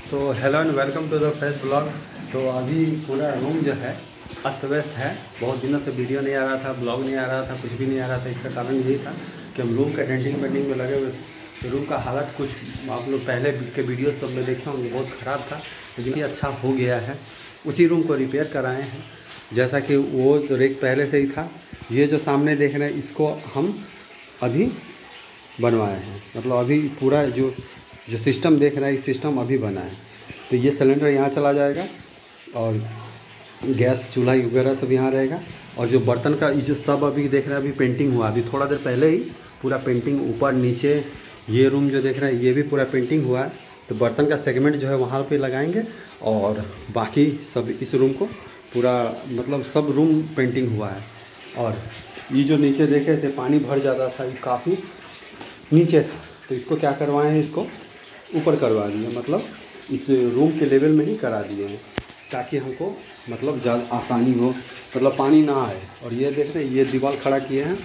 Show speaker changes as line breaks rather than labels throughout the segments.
तो hello and welcome to the fresh blog. तो अभी पूरा रूम जो है अस्त व्यस्त है। बहुत दिनों से वीडियो नहीं आ रहा था, ब्लॉग नहीं आ रहा था, कुछ भी नहीं आ रहा था। इसका कारण यही था कि हम रूम का डेंटिंग पेंटिंग में लगे हुए थे। तो रूम का हालत कुछ आप लोग पहले के वीडियो सब में देखे होंगे, बहुत ख़राब था, लेकिन ये अच्छा हो गया है। उसी रूम को रिपेयर कराए हैं, जैसा कि वो रेक पहले से ही था। ये जो सामने देख रहे हैं इसको हम अभी बनवाए हैं, मतलब अभी पूरा जो सिस्टम देख रहा है इस सिस्टम अभी बना है। तो ये सिलेंडर यहाँ चला जाएगा और गैस चूल्हा वगैरह सब यहाँ रहेगा। और जो बर्तन का ये जो सब अभी देख रहा है अभी पेंटिंग हुआ, अभी थोड़ा देर पहले ही पूरा पेंटिंग ऊपर नीचे। ये रूम जो देख रहा है ये भी पूरा पेंटिंग हुआ है। तो बर्तन का सेगमेंट जो है वहाँ पे लगाएंगे और बाकी सब इस रूम को पूरा मतलब सब रूम पेंटिंग हुआ है। और ये जो नीचे देखे थे पानी भर जाता था, ये काफ़ी नीचे था, तो इसको क्या करवाए हैं, इसको ऊपर करवा दिए, मतलब इस रूम के लेवल में ही करा दिए हैं ताकि हमको मतलब ज़्यादा आसानी हो, मतलब पानी ना आए। और ये देख रहे हैं ये दीवार खड़ा किए हैं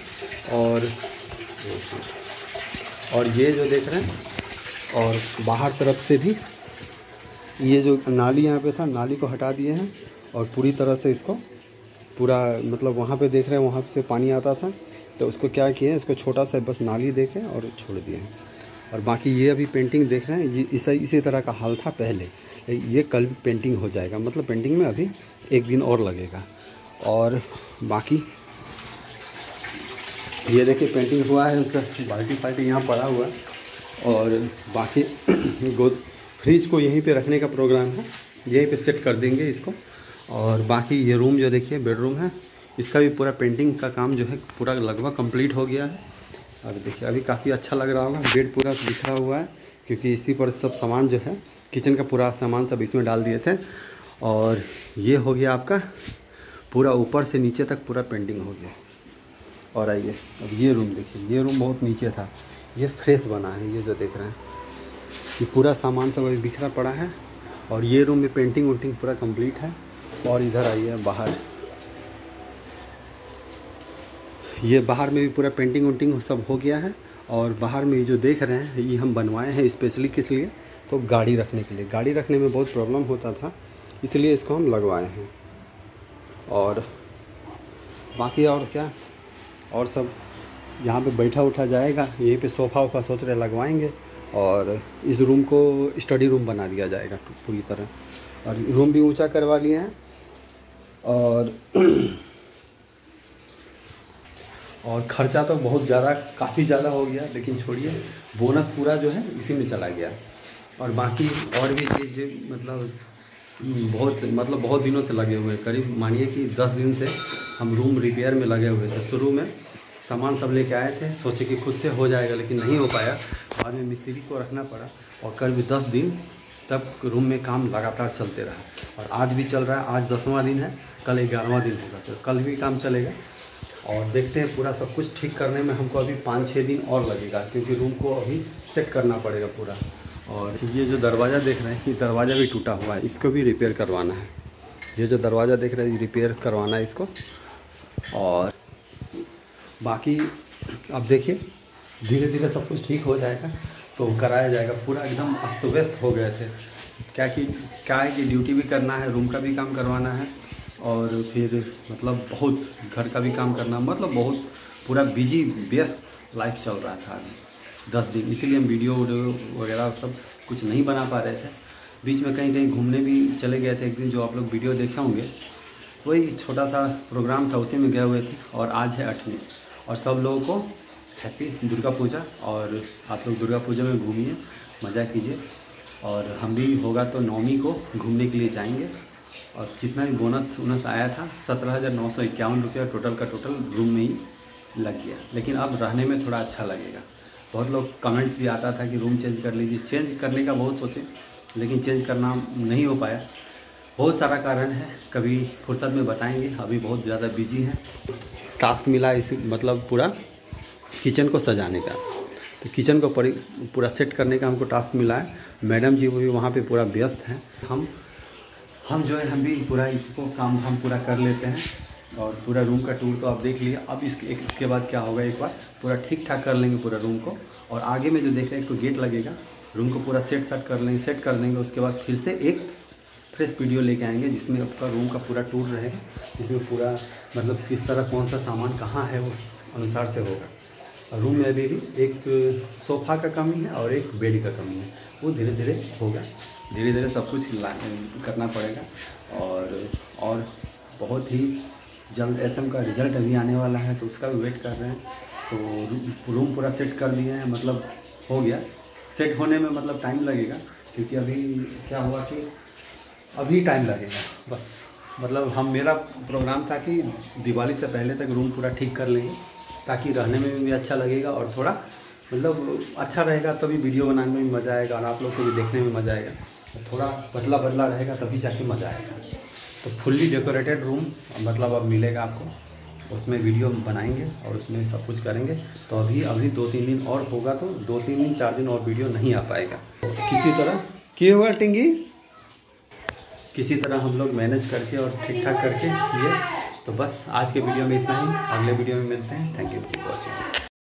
और ये जो देख रहे हैं और बाहर तरफ से भी ये जो नाली यहाँ पे था नाली को हटा दिए हैं और पूरी तरह से इसको पूरा मतलब वहाँ पे देख रहे हैं वहाँ से पानी आता था तो उसको क्या किए हैं, इसको छोटा सा बस नाली देके और छोड़ दिए हैं। और बाकी ये अभी पेंटिंग देख रहे हैं ये इसी तरह का हाल था पहले। ये कल पेंटिंग हो जाएगा, मतलब पेंटिंग में अभी एक दिन और लगेगा। और बाकी ये देखिए पेंटिंग हुआ है, उसका बाल्टी यहाँ पड़ा हुआ है। और बाकी फ्रिज को यहीं पे रखने का प्रोग्राम है, यहीं पे सेट कर देंगे इसको। और बाकी ये रूम जो देखिए बेडरूम है, इसका भी पूरा पेंटिंग का काम जो है पूरा लगभग कंप्लीट हो गया है। और देखिए अभी काफ़ी अच्छा लग रहा होगा। बेड पूरा बिखरा हुआ है क्योंकि इसी पर सब सामान जो है किचन का पूरा सामान सब इसमें डाल दिए थे। और ये हो गया आपका पूरा ऊपर से नीचे तक पूरा पेंटिंग हो गया। और आइए अब ये रूम देखिए, ये रूम बहुत नीचे था, ये फ्रेश बना है। ये जो देख रहे हैं ये पूरा सामान सब अभी बिखरा पड़ा है। और ये रूम में पेंटिंग वुंटिंग पूरा कंप्लीट है। और इधर आइए बाहर, ये बाहर में भी पूरा पेंटिंग वुंटिंग सब हो गया है। और बाहर में ये जो देख रहे हैं ये हम बनवाए हैं स्पेशली किस लिए, तो गाड़ी रखने के लिए। गाड़ी रखने में बहुत प्रॉब्लम होता था, इसलिए इसको हम लगवाए हैं। और बाकी और क्या, और सब यहाँ पे बैठा उठा जाएगा, यहीं पे सोफ़ा वोफ़ा सोच रहे लगवाएंगे। और इस रूम को स्टडी रूम बना दिया जाएगा पूरी तरह। और रूम भी ऊंचा करवा लिए हैं। और ख़र्चा तो बहुत ज़्यादा काफ़ी ज़्यादा हो गया, लेकिन छोड़िए बोनस पूरा जो है इसी में चला गया। और बाकी और भी चीज़ बहुत दिनों से लगे हुए हैं, करीब मानिए कि 10 दिन से हम रूम रिपेयर में लगे हुए थे। शुरू में सामान सब लेके आए थे, सोचे कि खुद से हो जाएगा, लेकिन नहीं हो पाया। बाद में मिस्त्री को रखना पड़ा और करीब 10 दिन तक रूम में काम लगातार चलते रहा। और आज भी चल रहा है, आज 10वां दिन है, कल 11वां दिन होगा, तो कल भी काम चलेगा। और देखते हैं पूरा सब कुछ ठीक करने में हमको अभी 5-6 दिन और लगेगा, क्योंकि रूम को अभी सेट करना पड़ेगा पूरा। और ये जो दरवाज़ा देख रहे हैं ये दरवाज़ा भी टूटा हुआ है, इसको भी रिपेयर करवाना है। ये जो दरवाज़ा देख रहे हैं रिपेयर करवाना है इसको। और बाकी अब देखिए धीरे धीरे सब कुछ ठीक हो जाएगा तो कराया जाएगा। पूरा एकदम अस्त व्यस्त हो गए थे, क्या है कि ड्यूटी भी करना है, रूम का भी काम करवाना है और फिर मतलब बहुत घर का भी काम करना, मतलब बहुत पूरा बिजी व्यस्त लाइफ चल रहा था 10 दिन। इसीलिए हम वीडियो वगैरह सब कुछ नहीं बना पा रहे थे। बीच में कहीं घूमने भी चले गए थे एक दिन, जो आप लोग वीडियो देखे होंगे, वही छोटा सा प्रोग्राम था, उसी में गए हुए थे। और आज है 8वीं। और सब लोगों को हैप्पी दुर्गा पूजा। और आप लोग दुर्गा पूजा में घूमिए, मज़ा कीजिए। और हम भी होगा तो 9वीं को घूमने के लिए जाएंगे। और जितना भी बोनस आया था 17,951 रुपया टोटल का टोटल रूम में ही लग गया। लेकिन अब रहने में थोड़ा अच्छा लगेगा। बहुत लोग कमेंट्स भी आता था कि रूम चेंज कर लीजिए। चेंज करने का बहुत सोचे, लेकिन चेंज करना नहीं हो पाया। बहुत सारा कारण है, कभी फुर्सत में बताएंगे। अभी बहुत ज़्यादा बिजी हैं। टास्क मिला इस मतलब पूरा किचन को सजाने का, तो किचन को पूरा सेट करने का हमको टास्क मिला है। मैडम जी वो भी वहाँ पे पूरा व्यस्त हैं। हम जो है हम भी पूरा इसको काम हम पूरा कर लेते हैं। और पूरा रूम का टूर तो आप देख लिया। अब इसके बाद क्या होगा, एक बार पूरा ठीक ठाक कर लेंगे पूरा रूम को। और आगे में जो देख रहे हैं एक तो गेट लगेगा, रूम को पूरा सेट कर देंगे। उसके बाद फिर से एक फ्रेश वीडियो लेके आएंगे जिसमें आपका रूम का पूरा टूर रहेगा, जिसमें पूरा मतलब किस तरह कौन सा सामान कहाँ है उस अनुसार से होगा। रूम में अभी भी एक सोफ़ा का कमी है और एक बेड का कमी है, वो धीरे धीरे होगा। धीरे धीरे सब कुछ करना पड़ेगा और बहुत ही जल्द एसएम का रिज़ल्ट अभी आने वाला है, तो उसका भी वेट कर रहे हैं। तो रूम पूरा सेट कर दिए हैं, मतलब हो गया। सेट होने में मतलब टाइम लगेगा, क्योंकि अभी क्या हुआ कि अभी टाइम लगेगा बस। मतलब मेरा प्रोग्राम था कि दिवाली से पहले तक रूम पूरा ठीक कर लेंगे, ताकि रहने में भी अच्छा लगेगा और थोड़ा मतलब अच्छा रहेगा, तभी वीडियो बनाने में भी मज़ा आएगा और आप लोग को भी देखने में मज़ा आएगा। थोड़ा बदला रहेगा तभी जाके मज़ा आएगा। तो फुल्ली डेकोरेटेड रूम मतलब अब मिलेगा आपको, उसमें वीडियो बनाएंगे और उसमें सब कुछ करेंगे। तो अभी 2-3 दिन और होगा, तो 2-3 दिन 4 दिन और वीडियो नहीं आ पाएगा। तो किसी तरह क्या हुआ टिंगी, किसी तरह हम लोग मैनेज करके और ठीक ठाक करके किए। तो बस आज के वीडियो में इतना ही, अगले वीडियो में मिलते हैं। Thank you for watching.